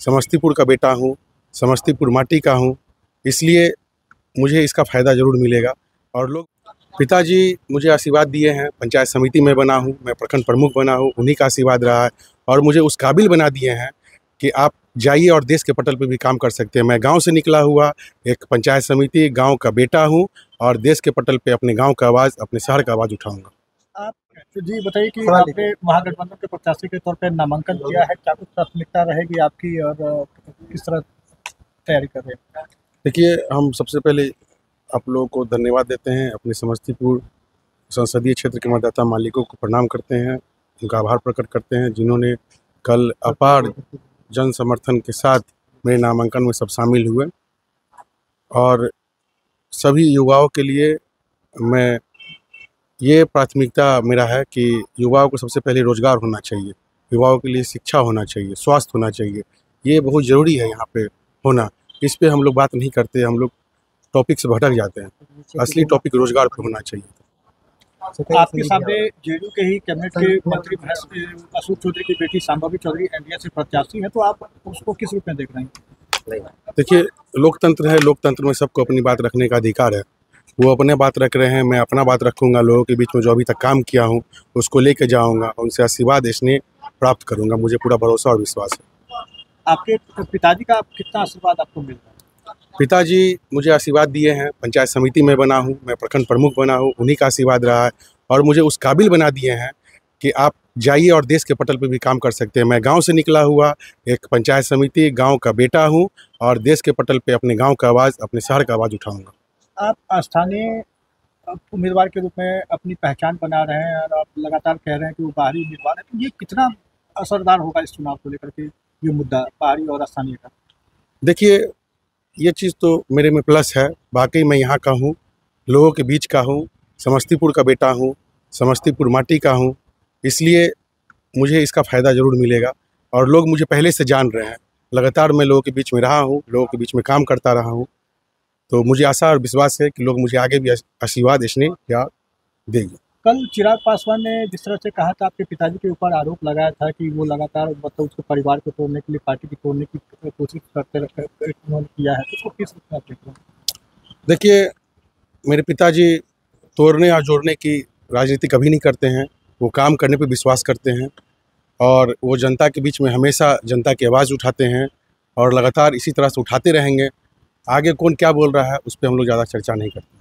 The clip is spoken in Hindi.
समस्तीपुर का बेटा हूँ, समस्तीपुर माटी का हूँ, इसलिए मुझे इसका फ़ायदा ज़रूर मिलेगा। और लोग पिताजी मुझे आशीर्वाद दिए हैं, पंचायत समिति में बना हूँ, मैं प्रखंड प्रमुख बना हूँ, उन्हीं का आशीर्वाद रहा है और मुझे उस काबिल बना दिए हैं कि आप जाइए और देश के पटल पे भी काम कर सकते हैं। मैं गांव से निकला हुआ एक पंचायत समिति गांव का बेटा हूं और देश के पटल पे अपने गांव का आवाज़, अपने शहर का आवाज़ उठाऊंगा। आप जी बताइए कि आपने महागठबंधन के प्रत्याशी के तौर पे नामांकन किया है, क्या कुछ प्राथमिकता रहेगी आपकी और किस तरह तैयारी कर रहे हैं? देखिए, हम सबसे पहले आप लोगों को धन्यवाद देते हैं, अपने समस्तीपुर संसदीय क्षेत्र के मतदाता मालिकों को प्रणाम करते हैं, उनका आभार प्रकट करते हैं जिन्होंने कल अपार जन समर्थन के साथ मेरे नामांकन में सब शामिल हुए। और सभी युवाओं के लिए मैं ये प्राथमिकता मेरा है कि युवाओं को सबसे पहले रोज़गार होना चाहिए, युवाओं के लिए शिक्षा होना चाहिए, स्वास्थ्य होना चाहिए, ये बहुत ज़रूरी है यहाँ पे होना। इस पे हम लोग बात नहीं करते, हम लोग टॉपिक से भटक जाते हैं। असली टॉपिक रोज़गार पे होना चाहिए। आपके सामने जेडीयू के ही कैबिनेट के मंत्री अशोक चौधरी की बेटी शांभवी चौधरी एनडीए से प्रत्याशी है, तो आप उसको किस रूप में देख रहे हैं? देखिए, लोकतंत्र है, लोकतंत्र में सबको अपनी बात रखने का अधिकार है। वो अपने बात रख रहे हैं, मैं अपना बात रखूंगा। लोगों के बीच में जो अभी तक काम किया हूँ उसको लेके जाऊंगा, उनसे आशीर्वाद स्नेह प्राप्त करूंगा। मुझे पूरा भरोसा और विश्वास है। आपके पिताजी का कितना आशीर्वाद आपको मिल रहा है? पिताजी मुझे आशीर्वाद दिए हैं, पंचायत समिति में बना हूँ, मैं प्रखंड प्रमुख बना हूँ, उन्हीं का आशीर्वाद रहा है और मुझे उस काबिल बना दिए हैं कि आप जाइए और देश के पटल पे भी काम कर सकते हैं। मैं गांव से निकला हुआ एक पंचायत समिति गांव का बेटा हूं और देश के पटल पे अपने गांव का आवाज़, अपने शहर का आवाज़ उठाऊंगा। आप स्थानीय उम्मीदवार के रूप में अपनी पहचान बना रहे हैं और आप लगातार कह रहे हैं कि वो बाहरी उम्मीदवार है, तो ये कितना असरदार होगा इस चुनाव को लेकर के, ये मुद्दा बाहरी और स्थानीय का? देखिए, ये चीज़ तो मेरे में प्लस है, वाकई मैं यहाँ का हूँ, लोगों के बीच का हूँ, समस्तीपुर का बेटा हूँ, समस्तीपुर माटी का हूँ, इसलिए मुझे इसका फ़ायदा ज़रूर मिलेगा। और लोग मुझे पहले से जान रहे हैं, लगातार मैं लोगों के बीच में रहा हूँ, लोगों के बीच में काम करता रहा हूँ, तो मुझे आशा और विश्वास है कि लोग मुझे आगे भी आशीर्वाद स्नेह प्यार देंगे। कल चिराग पासवान ने जिस तरह से कहा था, आपके पिताजी के ऊपर आरोप लगाया था कि वो लगातार मतलब उसके परिवार को तोड़ने के लिए, पार्टी को तोड़ने की कोशिश करते उन्होंने किया है, तो उसको किस रूप में आप देख रहे हैं? देखिए, मेरे पिताजी तोड़ने और जोड़ने की राजनीति कभी नहीं करते हैं, वो काम करने पे विश्वास करते हैं और वो जनता के बीच में हमेशा जनता की आवाज़ उठाते हैं और लगातार इसी तरह से उठाते रहेंगे। आगे कौन क्या बोल रहा है उस पे हम लोग ज़्यादा चर्चा नहीं करते।